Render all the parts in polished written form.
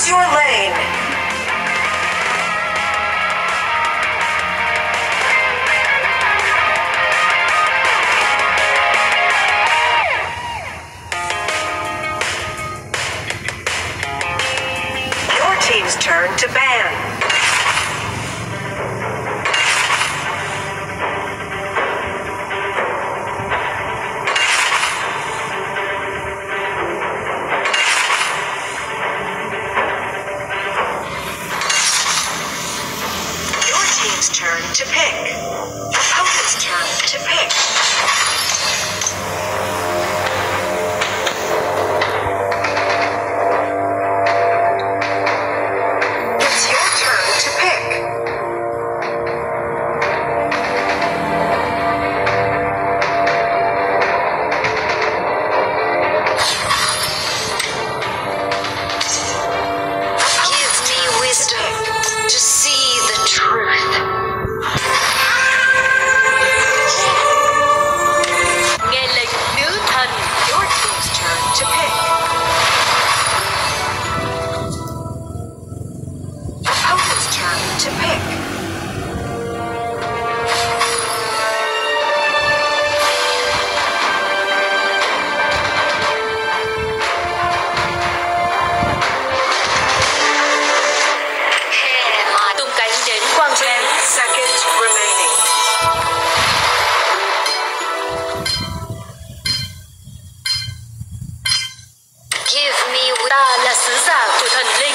your lane. Your team's turn to ban. Turn to pick. Opponent's turn to pick. It's your turn to pick. Give me wisdom to see the truth. Your team's turn to pick. Opponent's turn to pick. Tung cánh đến quang vinh. 10 seconds remaining. Ta là sứ giả của thần linh.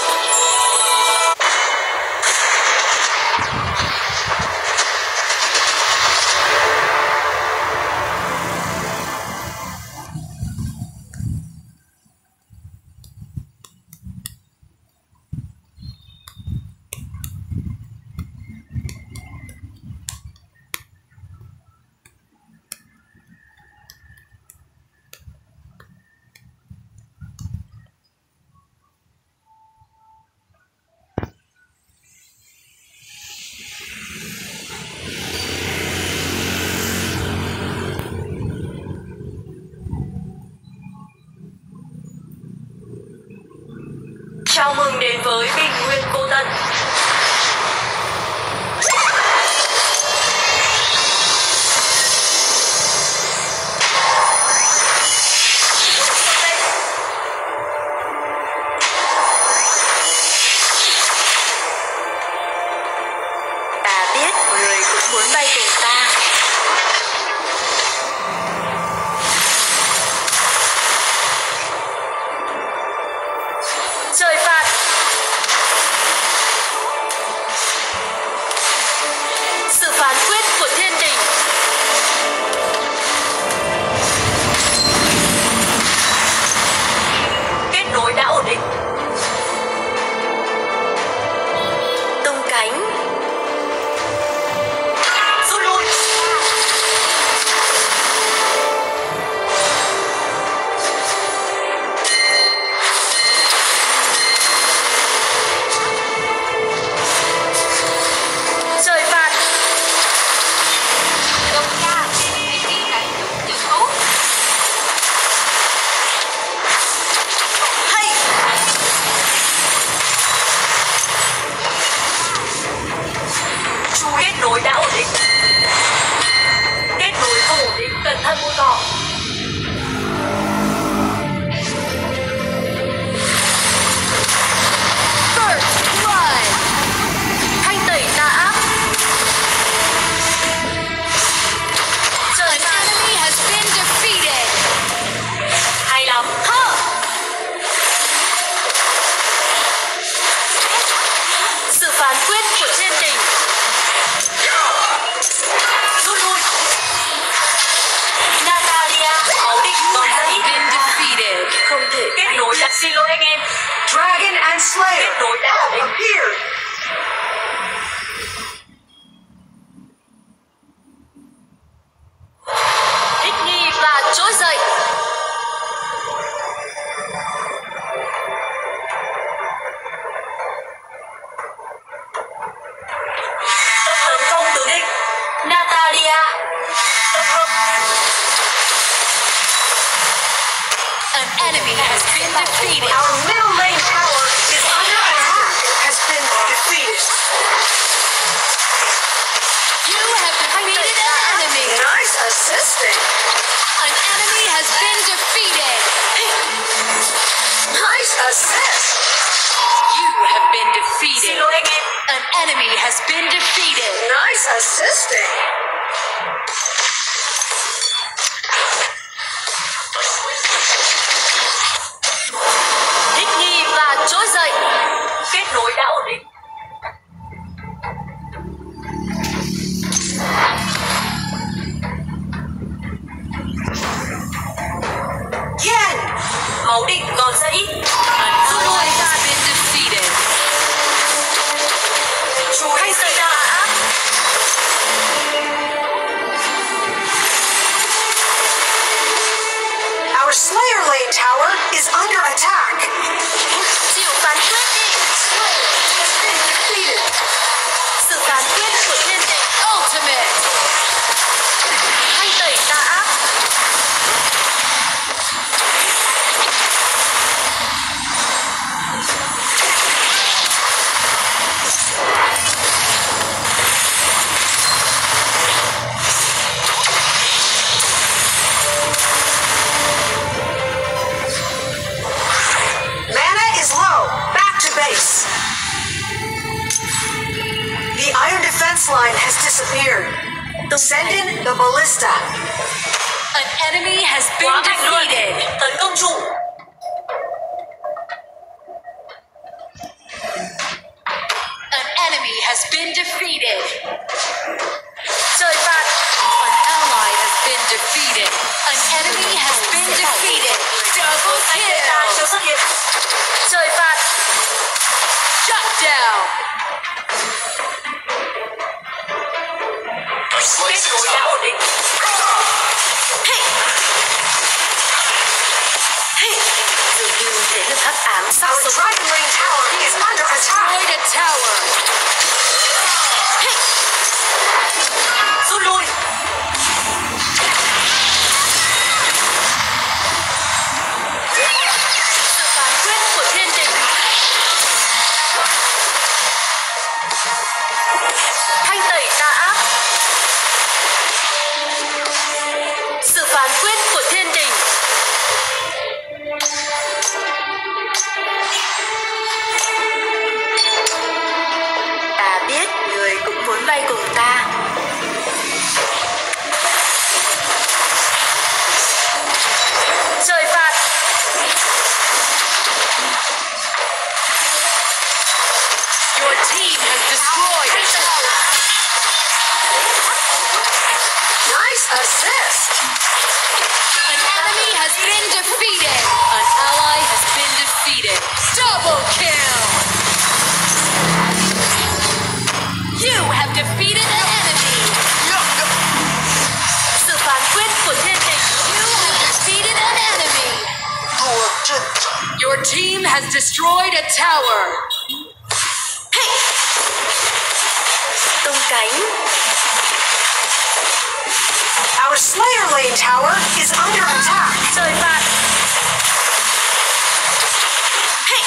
Chào mừng đến với Bình Nguyên Cô Tân. Ta biết người cũng muốn bay cùng ta. Rời phạt. Sự phán quyết của thiên đình. Kết nối đã ổn định. Tung cánh. Rút lui. Rời phạt. Đồng ca, hãy ghi cái chữ cũ. Hay. Chú kết nối đã ổn định. Kết nối không ổn định, cẩn thận mô tỏ. First blood. Thanh tẩy tà ác. Rời phạt. Enemy has been defeated. Hay lắm. Hơ. Sự phán quyết của thiên đình. Rút lui. Natalia, máu địch còn Has ít. been defeated. Không thể kết nối đã. Xin lỗi anh em. Dragon and Slayer Kết nối đã ổn định. appeared. Thích nghi và trỗi dậy. Tấn công tử địch. Natalia. An enemy has been defeated. Our middle lane tower is You have defeated an enemy. Nice assisting. An enemy has been defeated. Nice assist. You have been Xin defeated. lỗi anh em. An enemy has been defeated. Nice assisting. Thích nghi và trỗi dậy. Kết nối đã ổn định. Yen. Máu địch còn rất ít. An ally has been defeated. Chủ hay xảy ra áp. Our Slayer Lane tower is under attack. Chịu phán quyết đi. Has been defeated. Sự phán quyết của thiên địch. Ultimate. Thanh tẩy tà ác. Mana is low. Back to base. The iron defense line has disappeared. Send in the ballista. An enemy has Quá been mạnh luôn. defeated. Tấn công trụ. An enemy has been defeated. Trời phạt. An ally has been defeated. An enemy has been defeated. Double Anh tẩy tà kill. chưa xuất hiện. Trời phạt. Shut down. Kết nối đã ổn định. Hey. Hey. Dường như thế lực hắc ám sắp Our sống. Dragon Lane tower is under attack. Destroyed a tower. Hey. Rút lui. Sự phán quyết của thiên địch. Thanh tẩy tà ác. Sự phán quyết của thiên đình. Ta biết người cũng muốn bay cùng ta. Trời phạt. Your team has destroyed a tower. Nice assist. An enemy has been defeated. An ally has been defeated. Double kill. You have defeated an enemy. Sự phán quyết của thiên đình. You have defeated an enemy. Your team has destroyed a tower. Hey. Tung cánh. Our Slayer Lane tower is under attack. Trời phạt. Hey.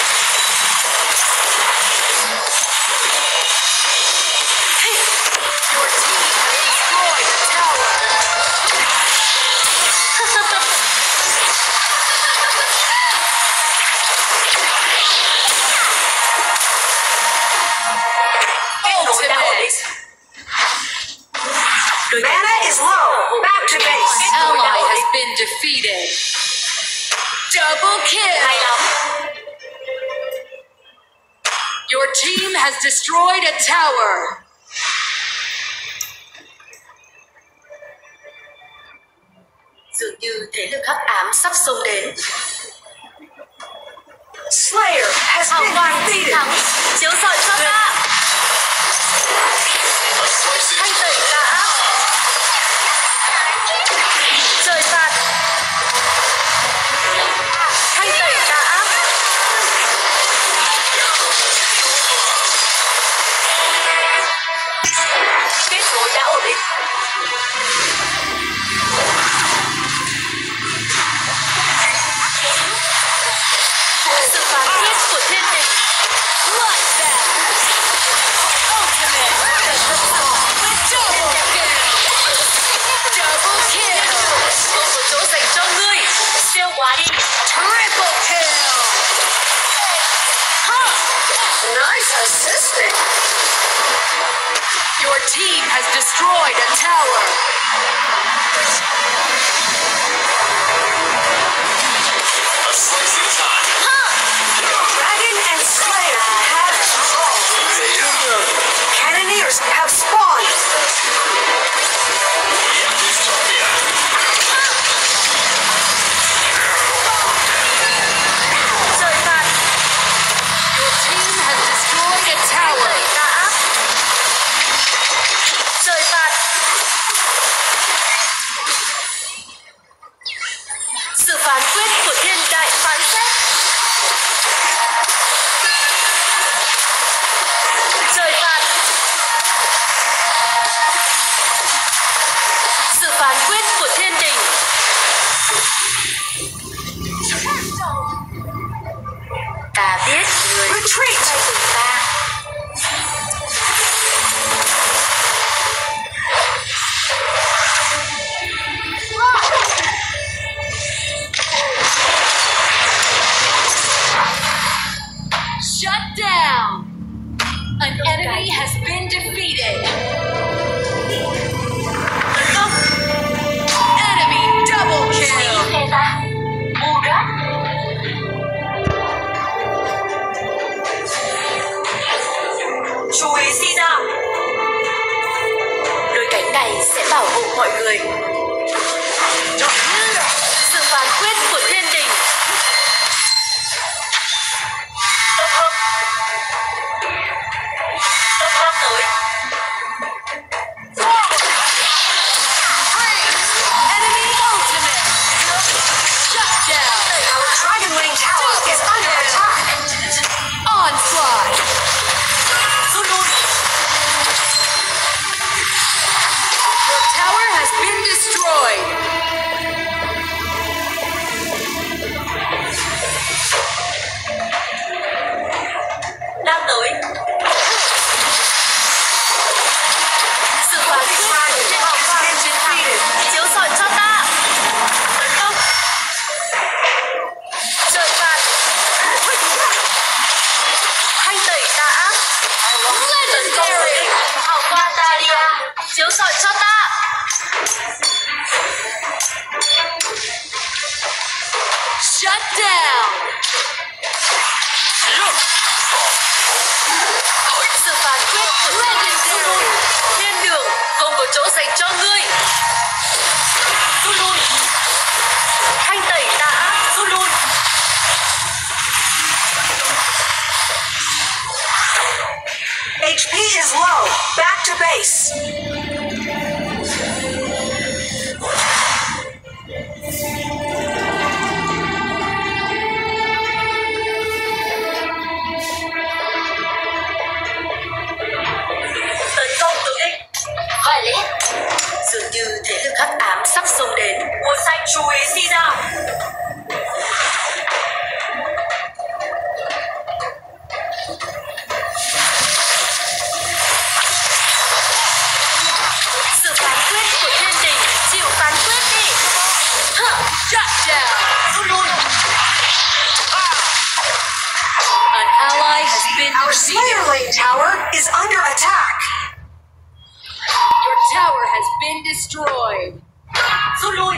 Hey. Your team has destroyed a tower. Kết nối đã ổn định. Đối diện. Mana is low. Back to base. Ally has been defeated. Double Hay kill. lắm. Your team has destroyed a tower. Dường như thế lực hắc ám sắp xông đến. Slayer has Hào been quang chiến defeated. thắng. Chiếu soi cho ta. Thanh tẩy tà ác. Trời phạt. Thanh tẩy tà ác. Kết nối đã ổn định. Sự phán quyết của thiên đình. Bloodbath. Nice assisting. Your team has destroyed a tower. A slice of time. Dragon and Slayer have evolved. Cannoneers have spawned. Yeah, Dystopia. Trời phạt. Your team has destroyed a tower. Đá áp. Trời phạt. Sự phán quyết của thiên đại phán xét. Trời phạt. Sự phán quyết của thiên đình. Ta biết người Retreat. hay cùng ta. Shut down. An enemy has been defeated. Tấn công. Enemy double kill. Nghe ta. Ngu đó. Chú ý si ra. Đôi cánh này sẽ bảo hộ mọi người. Sự phán quyết của thiên đình. Tốc hợp. Tốc hợp tới. Enemy ultimate. Shut down. Our Dragon Lane Tower is under attack. Onslaught. Rút lui. Your tower has been destroyed. Đang tới. Sự phán quyết của thiên đạo vàng chiến thắng. Chiếu sỏi cho ta. Tấn công. Trời phạt. Thanh tẩy tà ác. Tấn công với địch. Hào quang Talia. Chiếu sỏi cho ta. Shut down. Sự phán quyết của Legendary. Thiên đường không có chỗ dành cho ngươi. Rút lui. Thanh tẩy tà ác. Rút lui. HP is low. Back to base. Tấn công tướng địch. Violet. Dường như thế lực hắc ám sắp xông đến. Mùa xanh chú ý si ra. Sự phán quyết của thiên đình. Chịu phán quyết đi. Shut down. Rút lui. An ally has been Our Slayer defeated. Lane Tower is under attack. Your tower has been destroyed. Rút lui.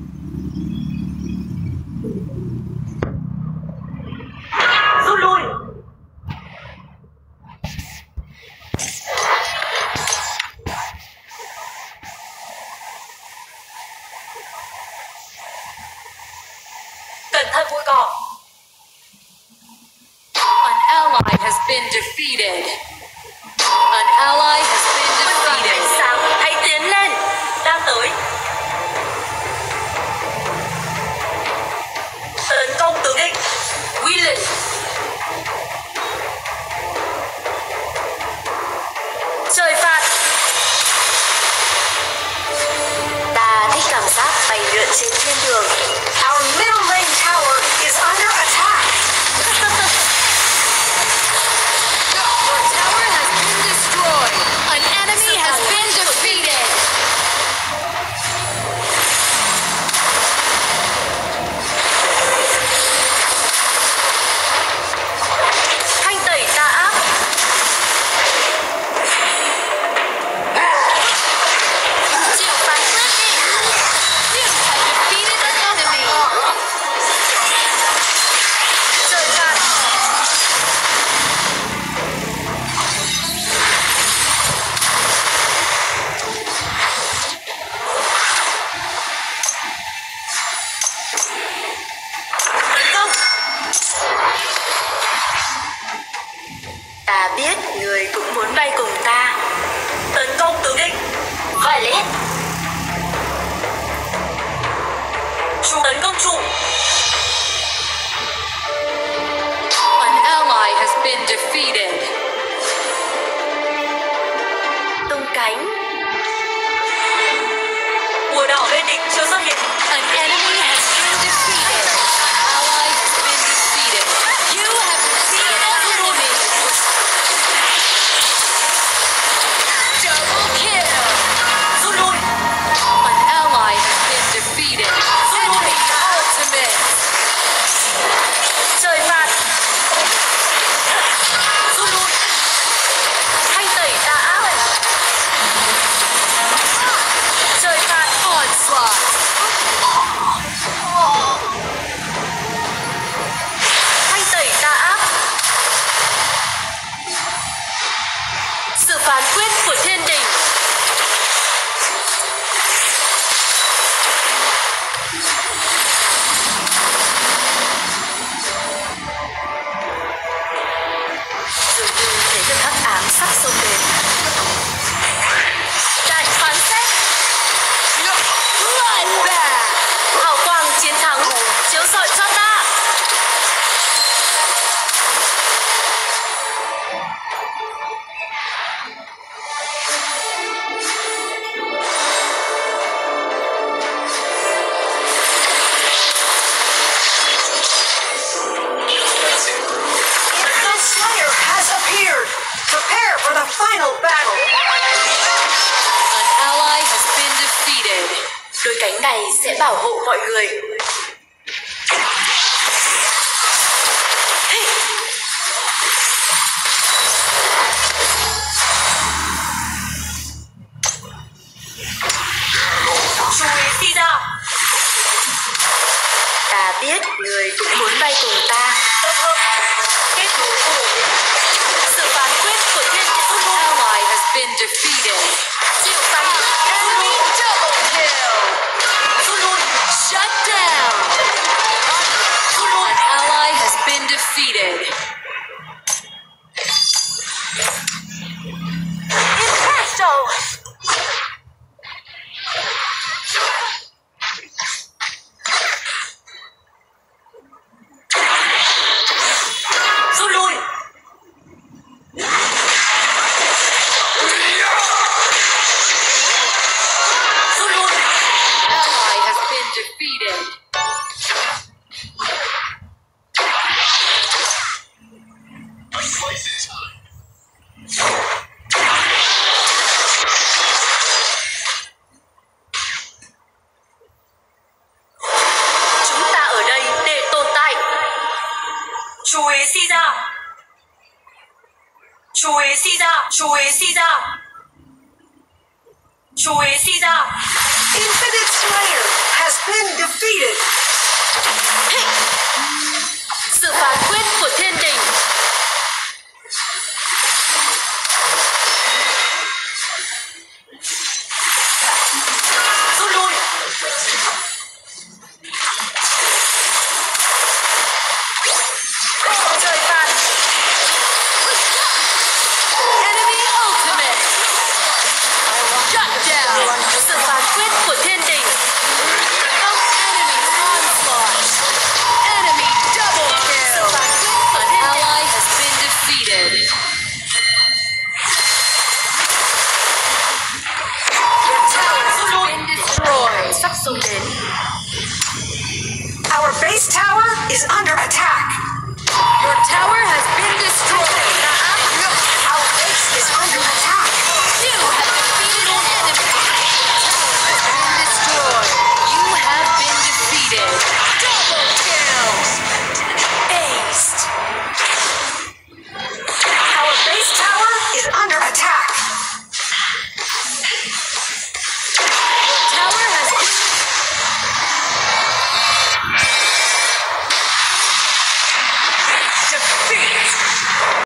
Rút lui. Cẩn thận bụi cỏ. An ally has been defeated. An ally has been Quân đoàn ánh defeated. sáng hãy tiến lên. Đang tới. Tấn công tướng địch. Willen. Trời phạt. Ta thích cảm giác bay lượn trên thiên đường. Our middle lane tower is under attack. Your tower has been destroyed. An Ta biết người cũng muốn bay cùng ta. Tấn công tướng địch. Violet. Tấn công trụ. An ally has been defeated. Tung cánh. Bùa đỏ bên địch chưa xuất hiện. An enemy has been defeated. An ally has been defeated. You have defeated an enemy. Double kill. Rút lui. An ally has been defeated. Enemy ultimate. Trời phạt. Rút lui. Thanh tẩy tà ác. Trời phạt. Onslaught. Thanh tẩy tà ác. Sự phán quyết của thiên đình. Dường như thế lực hắc ám sắp xông đến. Đại phán xét. Bloodbath. Hào quang chiến thắng. Chiếu rọi cho ta. The Slayer has appeared. Prepare for the final battle. An ally has been defeated. Đôi cánh này sẽ bảo hộ mọi người. Chú ý phi ra. Ta biết người cũng muốn bay cùng ta. Kết thúc cuộc. Sự phán quyết của thiên địa. An ally has been defeated. Chịu phán quyết. Enemy double kill. Rút lui. Shut down. Rút lui. An ally has been defeated. Impasto. Rút lui. Rút lui. Ally has been defeated. A slice in time. Chúng ta ở đây để tồn tại. Chú ý si ra. Chú ý si ra. Chú ý si ra. Chú ý si ra. Infinite Slayer has been defeated. Sự phán quyết của thiên đình. Rút lui. Trời phạt. Enemy ultimate. Shut down. Sự phán quyết của thiên đình. Enemy onslaught. Enemy double kill. An ally has been defeated. Your tower has been destroyed. Sắp xông đến. Our base tower is under attack. Your tower has been destroyed. Our base is under attack. You have defeated an enemy. Tower has been destroyed. You have been defeated. Double kill. Aced. Our base tower is under attack. Your tower has been Defeat.